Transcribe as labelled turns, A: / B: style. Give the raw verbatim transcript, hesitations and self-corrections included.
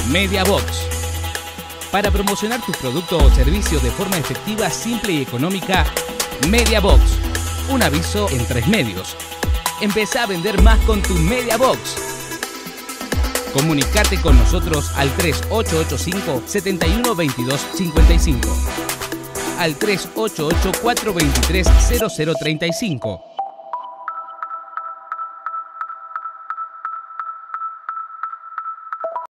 A: MediaBox. Para promocionar tu producto o servicio de forma efectiva, simple y económica, MediaBox. Un aviso en tres medios. Empezá a vender más con tu MediaBox. Comunicate con nosotros al tres ocho ocho cinco, siete uno dos dos cinco cinco. Al tres ocho ocho, cuatro dos tres, cero cero tres cinco.